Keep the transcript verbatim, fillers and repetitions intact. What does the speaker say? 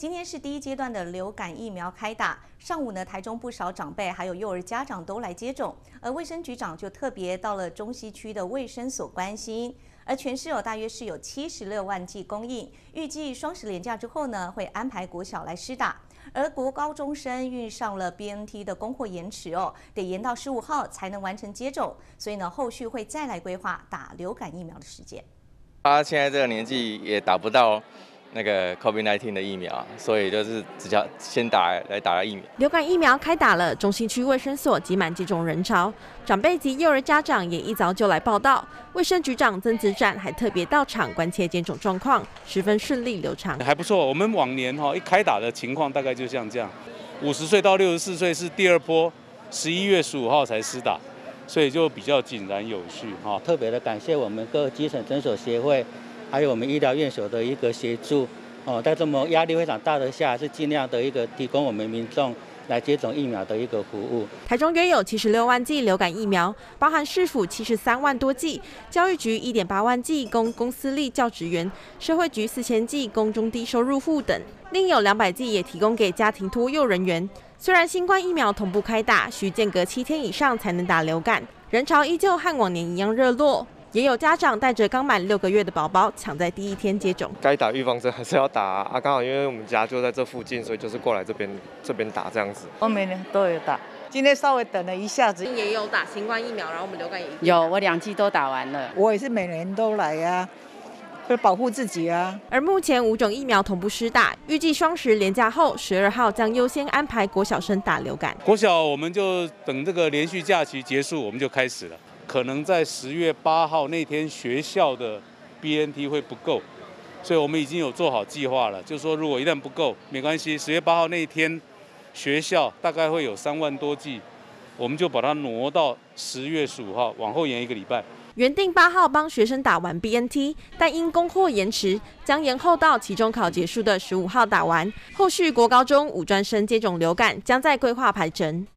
今天是第一阶段的流感疫苗开打，上午呢，台中不少长辈还有幼儿家长都来接种，而卫生局长就特别到了中西区的卫生所关心。而全市有大约是有七十六万剂供应，预计双十连假之后呢，会安排国小来施打。而国高中生遇上了 B N T 的供货延迟哦，得延到十五号才能完成接种，所以呢，后续会再来规划打流感疫苗的时间。 他现在这个年纪也打不到那个 COVID 十九 的疫苗，所以就是只叫先打来打疫苗。 流感疫苗开打了，中西区卫生所挤满接种人潮，长辈及幼儿家长也一早就来报到。卫生局长曾子展还特别到场关切接种状况，十分顺利流畅。 还不错，我们往年哈一开打的情况大概就像这样，五十岁到六十四岁是第二波，十一月十五号才施打。所以就比较井然有序哈。 特别的感谢我们各基层诊所协会，还有我们医疗院所的一个协助哦，在这么压力非常大的下，是尽量的一个提供我们民众来接种疫苗的一个服务。 台中约有七十六万剂流感疫苗，包含市府七十三万多剂，教育局一点八万剂供公私立教职员，社会局四千剂供中低收入户等，另有两百剂也提供给家庭托幼人员。虽然新冠疫苗同步开打，需间隔七天以上才能打流感，人潮依旧和往年一样热络。也有家长带着刚满六个月的宝宝，抢在第一天接种。 该打预防针还是要打啊！啊刚好因为我们家就在这附近，所以就是过来这边这边打这样子。 我每年都有打，今天稍微等了一下子。 也有打新冠疫苗，然后我们流感也有，我两剂都打完了。 我也是每年都来啊。会保护自己啊！ 而目前五种疫苗同步施打，预计双十连假后，十二号将优先安排国小生打流感。 国小我们就等这个连续假期结束，我们就开始了。可能在十月八号那天，学校的 B N T 会不够，所以我们已经有做好计划了。就是说，如果一旦不够，没关系，十月八号那一天，学校大概会有三万多剂，我们就把它挪到十月十五号，往后延一个礼拜。 原定八号帮学生打完 B N T， 但因供货延迟，将延后到期中考结束的十五号打完。后续国高中五专生接种流感将在规划排程。